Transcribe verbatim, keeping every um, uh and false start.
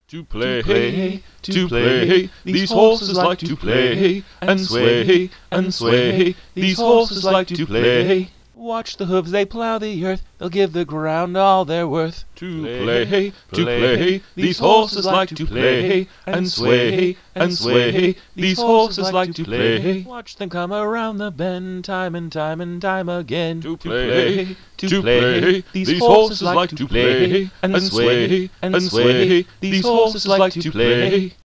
To play, to play, these horses like to play, and sway, and sway, these horses like to play. Watch the hooves, they plough the earth, they'll give the ground all they're worth. To play, to play, these horses like to play, and sway, and sway, these horses like to play. Watch them come around the bend, time and time and time again. To play, to play, these horses like to play, and sway, and sway, these horses like to play.